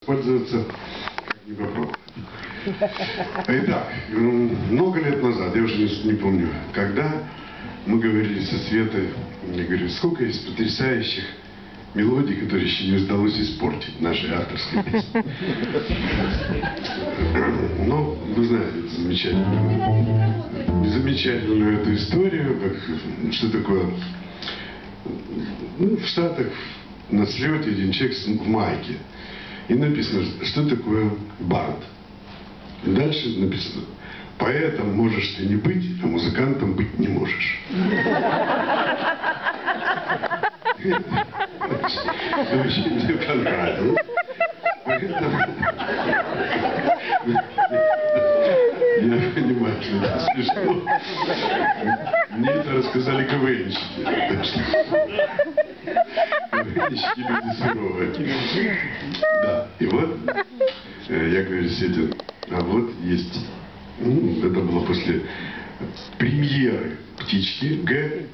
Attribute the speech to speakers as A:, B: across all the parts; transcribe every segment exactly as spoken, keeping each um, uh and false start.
A: Пользоваться как не попробовать. Итак, много лет назад, я уже не, не помню, когда мы говорили со Светой, я говорю, сколько есть потрясающих мелодий, которые еще не удалось испортить нашей авторской песни. Ну, вы знаете, это замечательную, замечательную эту историю, как, что такое, ну, в Штатах на слете один человек в майке. И написано, что такое банд. И дальше написано, поэтом можешь ты не быть, а музыкантом быть не можешь. Очень мне понравилось. Я понимаю, что это смешно. Мне это рассказали КВНщики. КВНщики люди суровые. Да, и вот я говорю, Светя, а вот есть, ну, это было после премьеры «Птички» Г.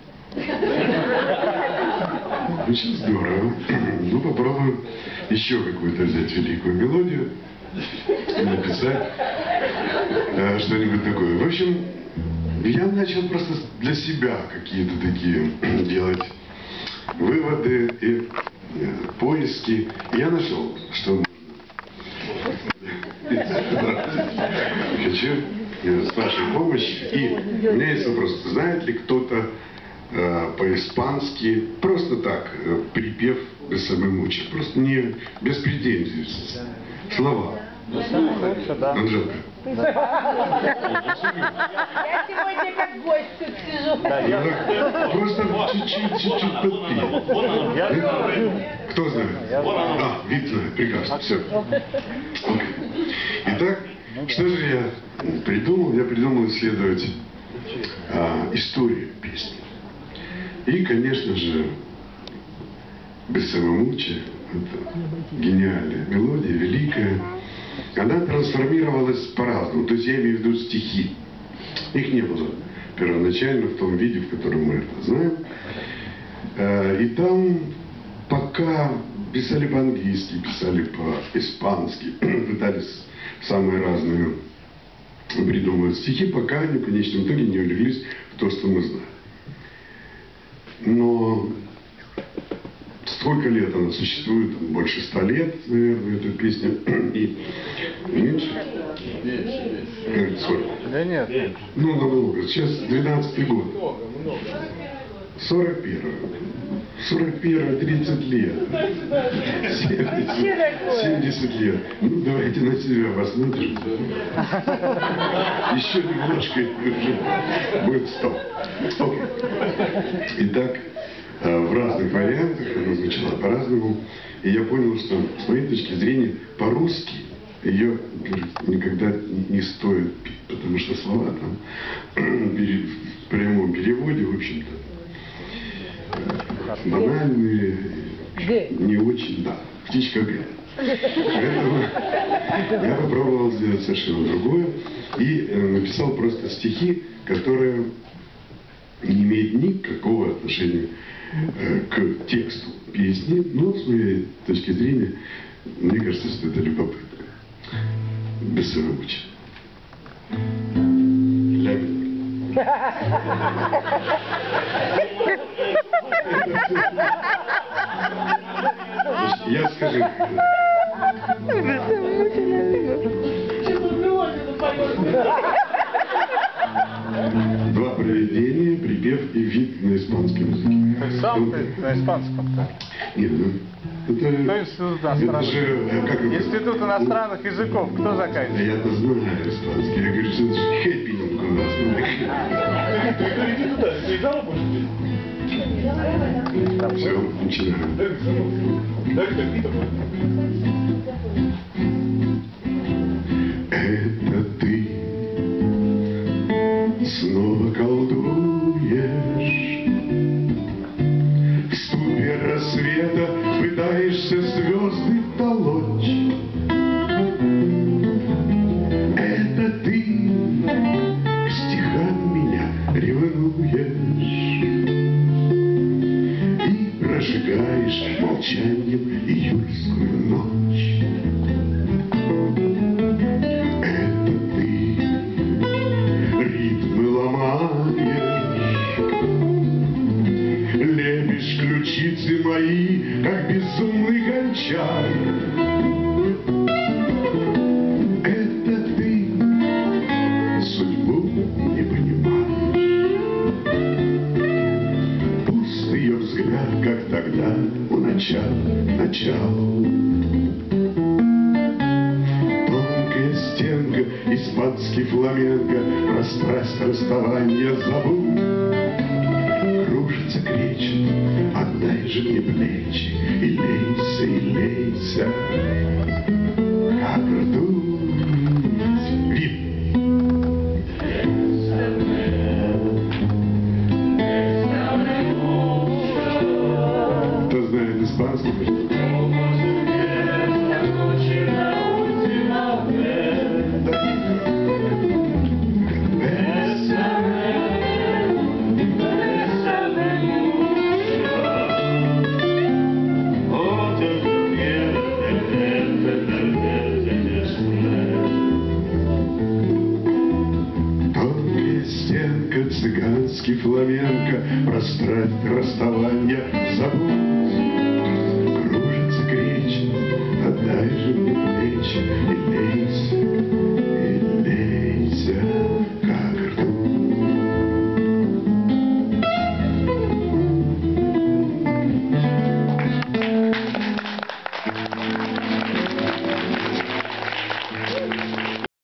A: Очень здорово. Ну, попробуем еще какую-то взять великую мелодию и написать э, что-нибудь такое. В общем, я начал просто для себя какие-то такие делать выводы и э, поиски. Я нашел, что хочу с вашей помощью. И у меня есть вопрос. Знает ли кто-то э, по-испански, просто так, э, припев без самой мучи? Просто не без претензий. Слова. Анжелка.
B: Я сегодня как гость тут сижу.
A: Просто чуть-чуть, чуть-чуть подпей. Кто знает? А, вид знает. Прекрасно. Все. Итак, что же я придумал? Я придумал исследовать а, историю песни. И, конечно же, без самомучия, это гениальная мелодия, великая. Она трансформировалась по-разному. То есть я имею в виду стихи. Их не было первоначально в том виде, в котором мы это знаем. И там пока писали по-английски, писали по-испански, пытались самые разные придумывать стихи, пока они в конечном итоге не улеглись в то, что мы знаем. Но сколько лет она существует? Больше ста лет, наверное, эта песня. И меньше? Меньше. Сколько?
C: Да нет.
A: Ну, намного. Сейчас двенадцатый год. сорок первый. сорок первый, тридцать лет. семьдесят лет. Ну, давайте на себя посмотрим. Еще немножко, и уже будет сто. Итак, в разных вариантах, она звучала по-разному. И я понял, что с моей точки зрения, по-русски ее никогда не стоит петь, потому что слова там в прямом переводе, в общем-то, банальные, не очень, да, птичка Г. Поэтому я попробовал сделать совершенно другое и написал просто стихи, которые не имеют никакого отношения к тексту песни, но с моей точки зрения, мне кажется, что это любопытно. Без самомучия. Я скажу. Два проведения, припев и вид на испанском языке.
C: Ты сам ты на испанском-то?
A: Нет, ну, это,
C: Кто институт
A: это
C: иностранных?
A: же, как это?
C: Институт иностранных языков, кто заканчивает?
A: Я-то знаю испанский. Я говорю, что это же хэппининг у нас.
D: Иди туда, ты зала будешь петь?
A: Все, начинаем. Это ты снова колдуешь, в ступе рассвета пытаешься звезды толочь. Это ты к стихам меня ревнуешь и прожигаешь молчанием июльскую ночь. испанский фламенко про страсть расставания забыл. Кружится, кричит, отдай же мне плечи, и лейся, и лейся, как ртуть. Вид. Кто знает испанский? Цыганский фламенко про страсть расставания забыл.